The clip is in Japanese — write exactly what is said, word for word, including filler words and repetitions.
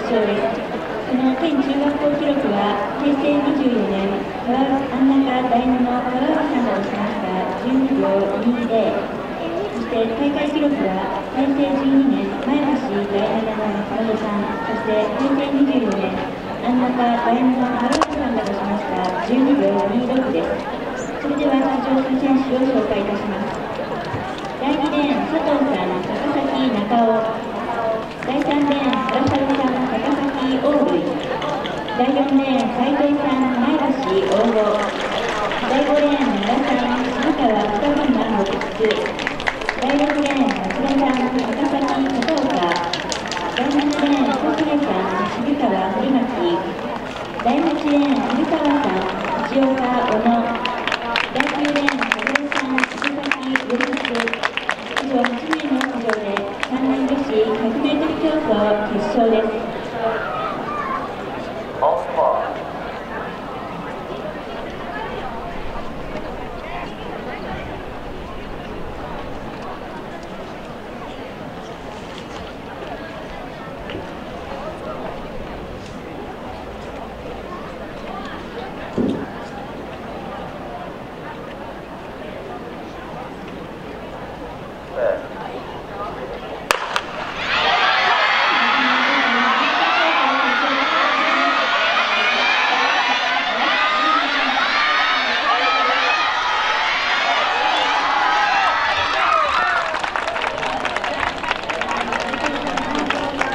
勝です。その県中学校記録はへいせいにじゅうよねん、安中第七の川浦さんが出しましたじゅうにびょうにゼロ。そして大会記録はへいせいじゅうにねん、前橋第七の松本さん、そしてへいせいにじゅうよねん、安中第七の川浦さんが出しましたじゅうにびょうにじゅうろくです。それでは出場する選手を紹介いたします。だいにレーン、佐藤さん、高崎中尾。だいさんレーン、原沢さん、高崎大類。だいよんレーン、斉藤さん、前橋大吾。だいごレーン、奈良さん、渋川二群馬の鉄。だいろくレーン、松田さん、高崎片岡。だいななレーン、小菅さん、渋川古町。だいはちレーン、古川さん、藤岡小野。だいきゅうレーン、小林さん、高崎頼光。以上はちめいの出場でさんにん女子ひゃくメートル競争決勝です。